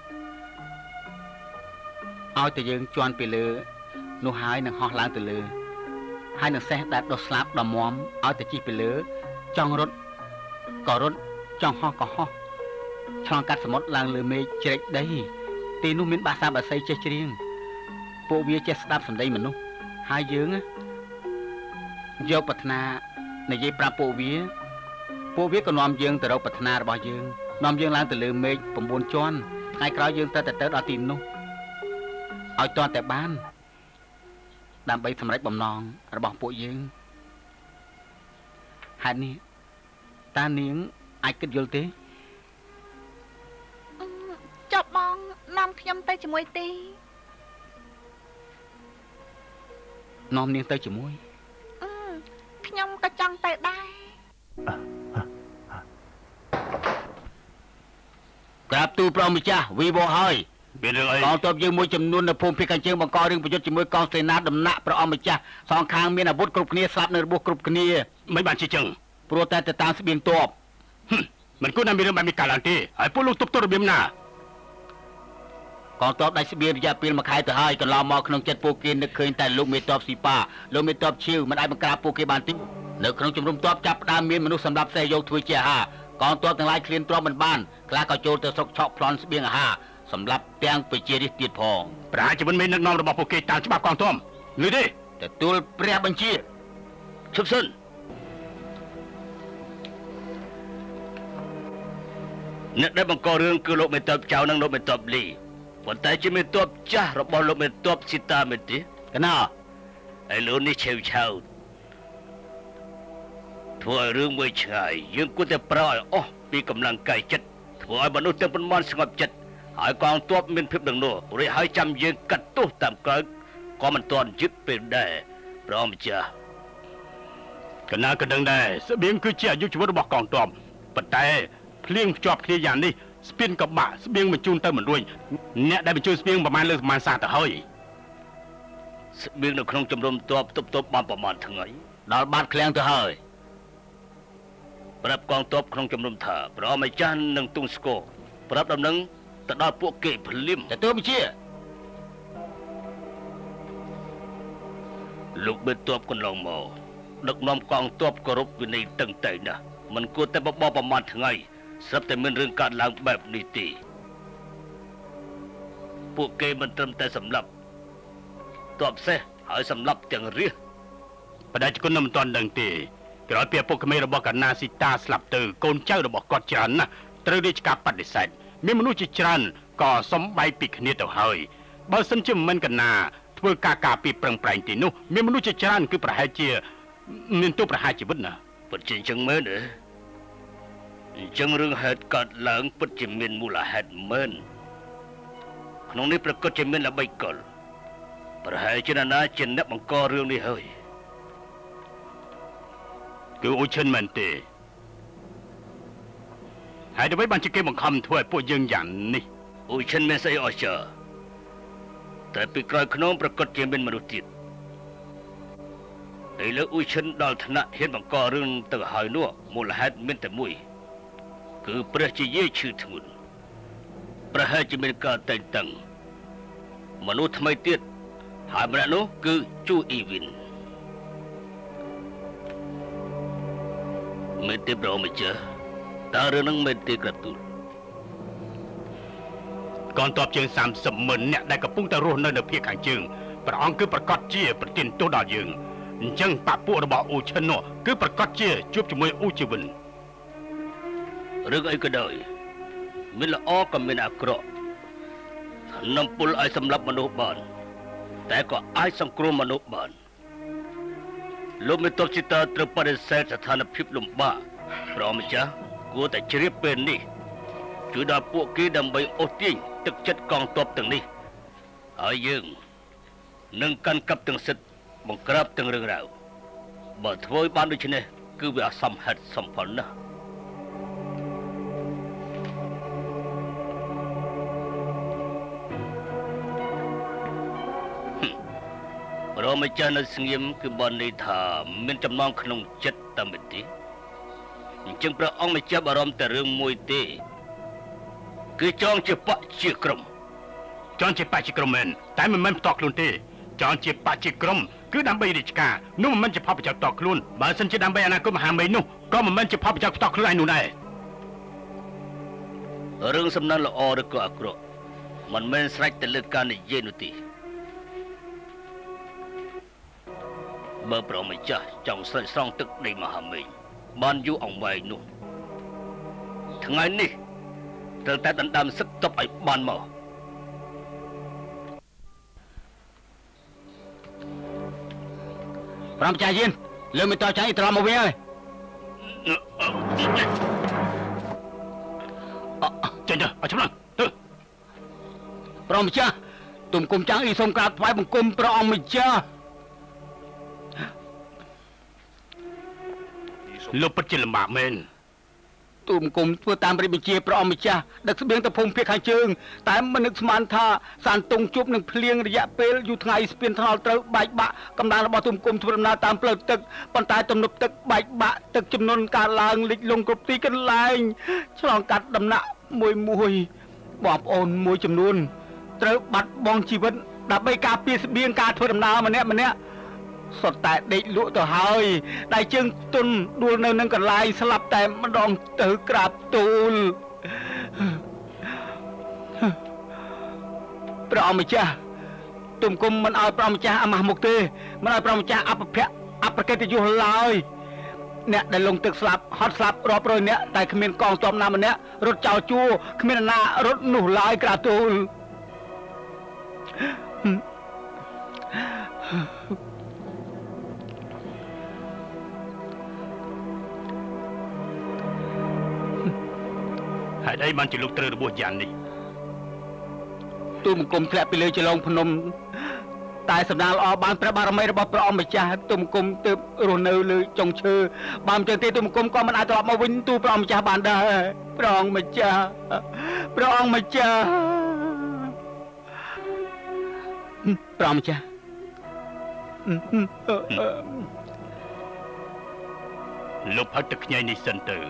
ឲ្យតែយើងជន់ពីលើនោះហើយនឹងហោះឡើងទៅលើហើយនឹងសេះដែលដុសស្លាប់ដ៏មាំឲ្យតែជិះពីលើចង់រត់ក៏រត់ចង់ហោះក៏ហោះឆ្លងកាត់សមុទ្រឡើងលើមេឃជ្រែកដីទីនោះមានបាសាបាសីចេះច្រៀងពួកវាចេះស្ដាប់សម្ដីមនុស្សហើយយើងយកប្រាថ្នានិយាយប្រាប់ពួកវាក៏នាំយើងទៅរកប្រាថ្នារបស់យើងនាំយើងឡើងទៅលើមេឃ9ជាន់ថ្ងៃក្រោយយើងទៅដល់ទីនោះឲ្យទាន់តែបានដើម្បីសម្រេចបំណងរបស់ពួកយើងហេតុនេះតានាងអាចគិតយល់ទេចុះបងនាំខ្ញុំទៅជាមួយទេនាំនាងទៅជាមួយខ្ញុំក៏ចង់ទៅដែរក្រាបទូលព្រះម្ចាស់វីវហើយមានរឿងអីកងទ័ពយើងមួយចំនួននៅភូមិភាគខាងជើងបង្ករឿងប្រយុទ្ធជាមួយកងសេនាដំណាក់ព្រះអង្គម្ចាស់សងខាងមានអាវុធគ្រប់គ្នាស្លាប់នៅរបួសគ្រប់គ្នាមិនបានជាចឹងព្រោះតែទៅតាមស្បៀងទ័ពមិនគួរណាមានរឿងបែបនេះកើតឡើងទេហើយពួកលោកទប់ទល់របៀបណាកងទ័ពដាច់ស្បៀងរយៈពេល1ខែទៅហើយកន្លងមកក្នុងចិត្តពួកគេនឹកឃើញតែលោកមេទ័ពស៊ីប៉ាលោកមេទ័ពឈៀវមិនអាចបង្ក្រាបពួកគេបានទេនៅក្នុងជំរំទ័ពចាប់ផ្ដើមមានមនុស្សសម្រាប់ផ្សេងយកធ្វើជាអាហារកងទ័ពទាំងឡាយឃ្លានទ្រាំមិនបានខ្លះក៏ចូលទៅស្រុកឆក់ប្លន់ស្បៀងអាហារសម្រាប់ទាំងប្រជារាស្ត្រទៀតផងប្រហែលជាមិនមាននឹកនាំរបស់ពួកគេតាមច្បាប់កងទ័ពឮទេទទួលព្រះបញ្ជាឈប់សិនអ្នកដែលបង្ករឿងគឺលោកមេទ័ពចៅនិងលោកមេទ័ពលីប៉ុន្តែជាមេទ័ពចាស់របស់លោកមេទ័ពស៊ីតាមែនទេកណាហើយលោកនេះឆេវឆាវធ្វើឲ្យរឿងមួយឆ្ងាយយើងគួរតែប្រើឲ្យអស់ពីកម្លាំងកាយចិត្តធ្វើឲ្យមនុស្សទាំងប៉ុន្មានស្ងប់ចិត្តហើយកងទ័ពមានភាពដឹងនោះរួចហើយចាំយើងកាត់ទោសតាមក្រោយក៏មិនទាន់យឹកពេលដែរព្រះអង្គម្ចាស់កណាក៏ដឹងដែរស្បៀងគឺជាអាយុជីវិតរបស់កងទ័ពប៉ុន្តែភ្លៀងភ្ជាប់គ្នាយ៉ាងនេះស្ពានក៏បាក់ស្បៀងបញ្ជូនទៅមិនរួចអ្នកដែលបញ្ជូនស្បៀងប្រមាណលើប្រមាណសាទៅហើយស្បៀងនៅក្នុងជំរំទ័ពទប់បានប្រមាណថ្ងៃដល់បាត់ឃ្លាំងទៅហើយប្រាប់កងទ័ពក្នុងជំរំថាព្រះអង្គម្ចាស់នឹងទុងស្គរប្រាប់ដំណឹងទៅដល់ពួកគេភ្លាមទទួលបញ្ជាលោកមេទ័ពកន្លងមកដឹកនាំកងទ័ពគោរពវិន័យតឹងតែងណាស់មិនគួរតែបបប្រមាថថ្ងៃស្រាប់តែមានរឿងកើតឡើងបែបនេះទេពួកគេមិនត្រឹមតែសម្លាប់ទ័ពសេះហើយសម្លាប់ទាំងរាជបដិជនមិនទាន់ដឹងទេក្រោយពីឪពុកក្មេងរបស់កណាស៊ីតាស្លាប់ទៅកូនចៅរបស់គាត់ច្រើនណាស់ត្រូវរាជការបដិសេធមានមនុស្សជាច្រើនក៏សំបែកពីគ្នាទៅហើយបើសិនជាមិនកណាធ្វើការពីប្រឹងប្រែងទីនោះមានមនុស្សជាច្រើនគឺប្រហែលជាមានទោសប្រហារជីវិតណាពិតជាអញ្ចឹងមែនទេអញ្ចឹងរឿងហេតុកើតឡើងពិតជាមានមូលហេតុមែនក្នុងនេះប្រកាសជាមានល្បិចកលប្រហែលជាណាជាអ្នកបង្ករឿងនេះហើយគឺអូឈិនមែនទេហើយដើម្បីបានជាគេបង្ខំធ្វើឲ្យពួកយើងយ៉ាងនេះអូឈិនមានស្អីអស្ចារ្យតែពីក្រោយខ្នងប្រកាសជាមានមនុស្សទៀតឥឡូវអូឈិនដល់ថ្នាក់ហ៊ានបង្ករឿងទៅហើយនោះមូលហេតុមានតែមួយគឺព្រះជាយាយឈឺធ្ងន់ប្រហែលជាមានការតែងតាំងមនុស្សថ្មីទៀតហើយម្នាក់នោះគឺជូអ៊ីវិនមែនទេប្រមចាស់តើរឿងនឹងមែនទេក្រទូលកងទ័ពជាង30,000នាក់ដែលកំពុងតែរស់នៅភាគខាងជើងព្រះអង្គគឺប្រកាសជាប្រទានទោសដល់យើងអញ្ចឹងបពុរបស់អូឈិននោះគឺប្រកាសជាជួបជាមួយអូជីវិនរឿងអីក៏ដោយមានល្អក៏មានអាក្រក់នំពុលឲ្យសម្លាប់មនុស្សបានតែក៏អាចសង្គ្រោះមនុស្សបានលោកមេតបជីតាត្រូវបដិសេធស្ថានភាពលំបាកព្រះម្ចាស់គួរតែជ្រាបពេលនេះជួយដល់ពួកគេដើម្បីអូសទាញទឹកចិត្តកងទ័ពទាំងនេះហើយយើងនឹងកាន់កាប់ទាំងសិទ្ធិបង្ក្រាបទាំងរឿងរ៉ាវបើធ្វើឲ្យបានដូច្នេះគឺវាអសមហេតុសមផលណាស់ព្រះម្ចាស់នៅស្ងៀមគឺបានន័យថាមានចំណងក្នុងចិត្តតែមិនទេអញ្ចឹងព្រះអង្គម្ចាស់បារម្ភតែរឿងមួយទេគឺចង់ជាបកជាក្រុមចង់ជាបកជាក្រុមមែនតែមិនមែនផ្ទាល់ខ្លួនទេចង់ជាបកជាក្រុមគឺដើម្បីរាជការនោះមិនមែនជាផលប្រយោជន៍ផ្ទាល់ខ្លួនបើមិនជាដើម្បីអនាគតមហាមេនោះក៏មិនមែនជាផលប្រយោជន៍ផ្ទាល់ខ្លួនឯងនោះដែររឿងសំណាងល្អឬក៏អាក្រក់មិនមែនស្រេចទៅលើការនិយាយនោះទេបើព្រះម្ចាស់ចង់ស្រេចស្រង់ទឹកដីមហាមេបានយូរអង្វែងនោះថ្ងៃនេះត្រូវតែដណ្ដើមសឹកទ័ពឲ្យបានមកព្រះម្ចាស់យានលើមិនតចាញ់ត្រឡប់មកវិញហើយចេញទៅឲ្យច្បាស់ទៅព្រះម្ចាស់ទុំគុំចាំងអ៊ីសូមក្រាបថ្វាយបង្គំព្រះអង្គម្ចាស់លោកពិតជាលំបាកមែនទុំគុំធ្វើតាមរាជបញ្ជាព្រះអង្គម្ចាស់ដឹកស្បៀងទៅភូមិភាគខាងជើងតែមិននឹកស្មានថាសានតុងជប់នឹងភ្លៀងរយៈពេលយូរថ្ងៃស្ពានថ្នល់ត្រូវបែកបាក់កម្លាំងរបស់ទុំគុំធ្វើដំណើរតាមផ្លូវទឹកប៉ុន្តែទំនប់ទឹកបែកបាក់ទឹកចំនួនកើតឡើងលិចលង់គ្រប់ទីកន្លែងឆ្លងកាត់ដំណាក់មួយបងប្អូនមួយចំនួនត្រូវបាត់បង់ជីវិតដើម្បីការពារស្បៀងការធ្វើដំណើរម្នាក់សុទ្ធតែដេកលក់ទៅហើយដៃជើងទុនដួលនៅនឹងកន្លែងស្លាប់តែម្ដងទៅក្រាបទូលព្រះអង្គម្ចាស់ទុំគុំមិនឲ្យព្រះអង្គម្ចាស់អាម៉ាស់មុខទេមិនឲ្យព្រះអង្គម្ចាស់អពភៈអប្រកិត្តិយសឡើយអ្នកដែលលងទឹកស្លាប់ហត់ស្លាប់រាប់រយនាក់តែគ្មានកងទ័ពណាម្នាក់រត់ចោលជួរគ្មានណារត់នោះឡើយក្រាបទូលហេតុអីបានជាលោកត្រូវរបួសយ៉ាងនេះទូមង្គមធ្លាក់ពីលើចលងភ្នំតែសម្ដាងល្អបានព្រះបារមីរបស់ព្រះអង្គម្ចាស់ទូមង្គមទើបរស់នៅលើចុងឈើបើមិនចឹងទេទូមង្គមក៏មិនអាចត្រឡប់មកវិញទូព្រះអង្គម្ចាស់បានដែរព្រះអង្គម្ចាស់ព្រះអង្គម្ចាស់ព្រះអង្គម្ចាស់លោកផឹកទឹកខ្ញីនេះសិនទៅ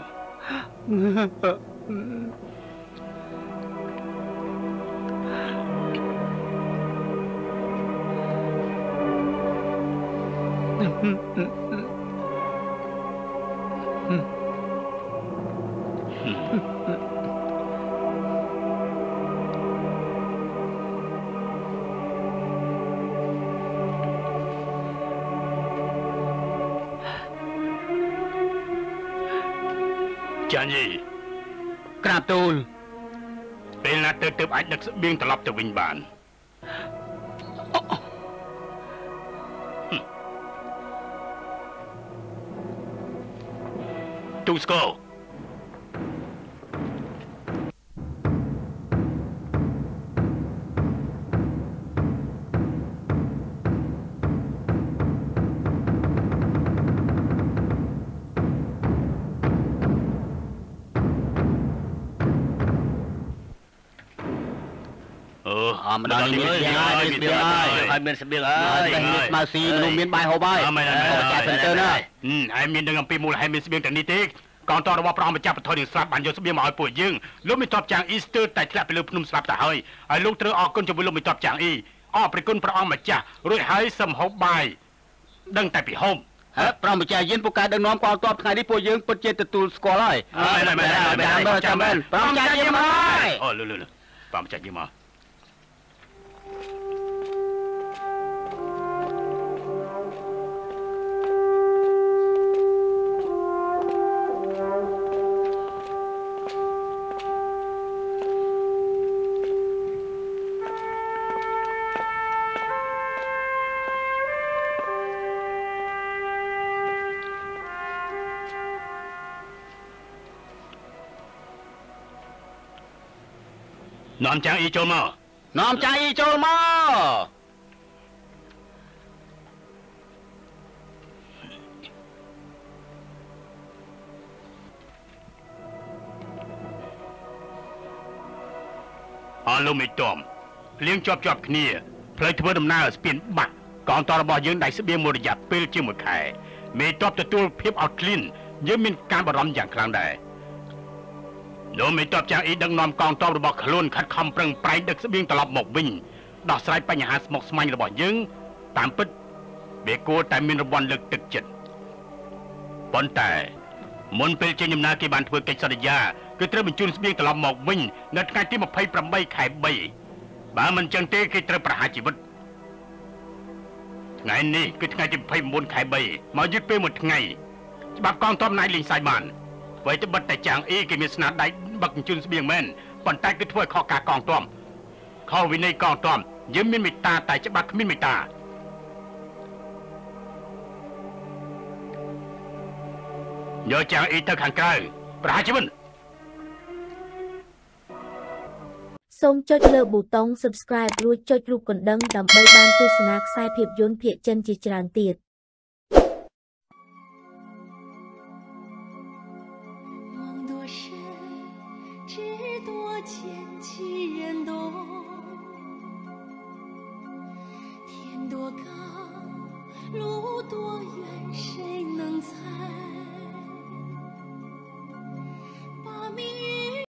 ចាញ់ក្រាបទូលពេលណាទៅទើបអាចដឹកស្បៀងត្រឡប់ទៅវិញបានទូស្គរម្ដងនេះមានស្បៀងហើយស្មើស៊ីមនុស្សមានបាយហូបហើយចាសិនទៅណាហើយមានដឹងអំពីមូលហេតុមានស្បៀងទាំងនេះទេកងទ័ពរបស់ព្រះអង្គម្ចាស់បថុយនឹងស្លាប់បានយកស្បៀងមកឲ្យពួកយើងលោកមានទ័ពចាងអ៊ីស្ទើតែធ្លាក់ពីលើភ្នំស្លាប់ទៅហើយលោកត្រូវអរគុណជាមួយលោកមានទ័ពចាងអ៊ីអរព្រគុណព្រះអង្គម្ចាស់រួចហើយសឹមហូបបាយដឹងតែពីហូបព្រះម្ចាស់យានពូកែដឹកនាំកងទ័ពថ្ងៃនេះពួកយើងពិតជាទទួលស្គាល់ហើយចាំមែនព្រះម្ចាស់យានមកហើយអូលឺព្រះម្ចាស់យានមកនាំចាងអ៊ីចូលមកនាំចាអ៊ីចូលមកអស់លោកមេតមភ្លៀងជាប់គ្នាផ្លូវធ្វើដំណើរស្ពានបាក់កងទ័ពរបស់យើងដៃស្បៀងមួយរយៈពេលជាង1ខែមេតបទទួលភាពអត់ឃ្លានយើងមានការបារម្ភយ៉ាងខ្លាំងដែរលោកមេតបចាងអ៊ីដឹកនាំកងទ័ពរបស់ខ្លួនខិតខំប្រឹងប្រែងដឹកស្បៀងត្រឡប់មកវិញដោះស្រាយបញ្ហាស្មុគស្មាញរបស់យើងតាមពិតវាគួរតែមានរង្វាន់លើកទឹកចិត្តប៉ុន្តែមុនពេលចេញដំណើរគេបានធ្វើកិច្ចសន្យាគឺត្រូវបញ្ជូនស្បៀងត្រឡប់មកវិញនៅថ្ងៃទី28ខែ3បើមិនចឹងទេគេត្រូវប្រហារជីវិតថ្ងៃនេះគឺថ្ងៃទី29ខែ3មកយឺតពេល1ថ្ងៃច្បាប់កងទ័ពណៃលេងសាយបានអ្វីទៅបិទតែចាងអ៊ីគេមានស្នាដៃបឹកបញ្ជូនស្បៀងមែនប៉ុន្តែគឺធ្វើឲ្យខុសការកងទ័ពខុសវិន័យកងទ័ពយើងមានមេត្តាតែច្បាប់គ្មានមេត្តាយកចាងអ៊ីទៅខាងក្រៅប្រហារជីវិតសូមចុចលើប៊ូតុង Subscribe រួចចុចរូបកណ្ដឹងដើម្បីបានទស្សនាខ្សែភាពយន្តភាគចិនជាច្រើនទៀត路多远